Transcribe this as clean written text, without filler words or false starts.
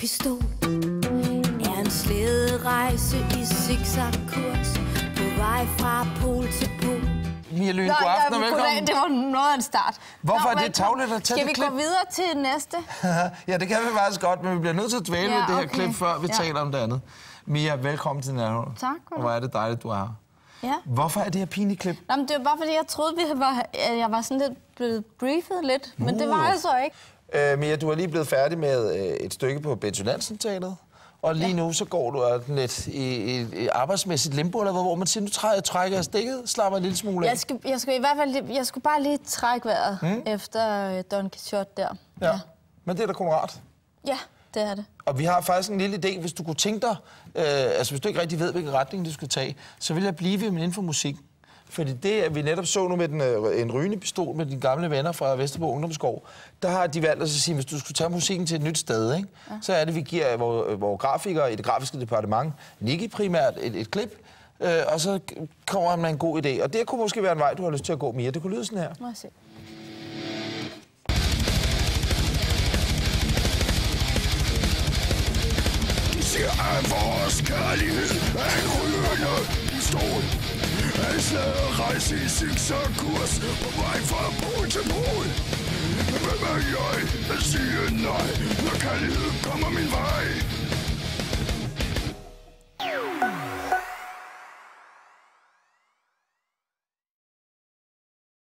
pistol er en slæderejse i zigzag-kurs på vej fra pol til pol. Mia Lyn, god aften og velkommen. Det var noget af en start. Hvorfor er det tavligt at tage det klip? Skal vi gå videre til næste? Ja, det kan vi faktisk godt, men vi bliver nødt til at dvæle det her klip, før vi taler om det andet. Mia, velkommen til Nærhold. Tak. Og hvor er det dejligt, du er her. Ja. Hvorfor er det her pinlige klip? Jamen, det var bare fordi, jeg troede, jeg var sådan lidt blevet briefet lidt, men det var jeg så ikke. Mia, du er lige blevet færdig med et stykke på Betty Nansen-teatret. Og lige nu så går du lidt i arbejdsmæssigt limbo, eller hvor man siger, nu trækker jeg stikket, slapper en lille smule af. Jeg skulle i hvert fald jeg skulle bare lige trække vejret efter Don Quixote der. Ja. Men det er da kun rart. Ja, det er det. Og vi har faktisk en lille idé, hvis du kunne tænke dig, hvis du ikke rigtig ved, hvilken retning du skal tage, så vil jeg blive ved med inden for musik. Fordi det, at vi netop så nu med en rygende pistol med dine gamle venner fra Vesterbro Ungdomsskov, der har de valgt at sige, hvis du skulle tage musikken til et nyt sted, ikke? Ja. Så er det, vi giver vores grafikere i det grafiske departement, Nicky primært, et klip, og så kommer han med en god idé. Og det kunne måske være en vej, du har lyst til at gå, Mia. Det kunne lyde sådan her. Må jeg se. De siger, at vores kærlighed er en rygende pistol. En slæderejse i zigzag-kurs på vej fra pol til pol. Hvem er jeg at sige nej, når kærlighed kommer min vej?